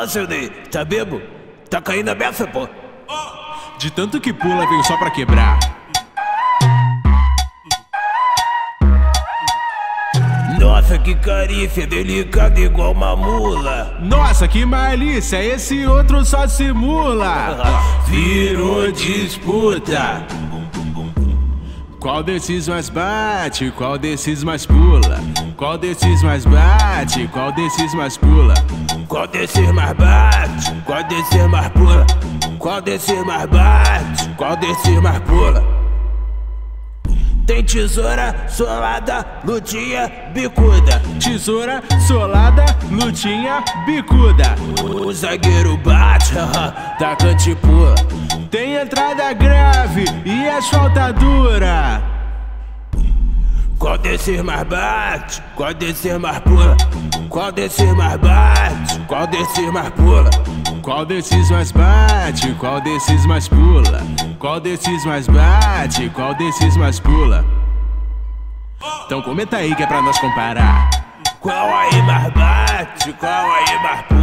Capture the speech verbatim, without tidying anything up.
seu Ney, tá bebo? Tá caindo a beça, pô? De tanto que pula, veio só pra quebrar. Nossa, que carícia, delicada igual uma mula. Nossa, que malícia, esse outro só simula. Virou disputa. Qual desses mais bate, qual desses mais pula? Qual desses mais bate, qual desses mais pula? Qual desses mais bate, qual desses mais pula? Qual desses mais bate, qual desses mais pula? Tem tesoura, solada, lutinha, bicuda. Tesoura, solada, lutinha, bicuda. O zagueiro bate, atacante pula. Tem entrada grave e asfalta dura. Qual desses mais bate, qual desses mais pula? Qual desses mais bate, qual desses mais pula? Qual desses mais bate, qual desses mais pula? Qual desses mais bate, qual desses mais pula? Então comenta aí que é pra nós comparar. Qual aí mais bate, qual aí mais pula?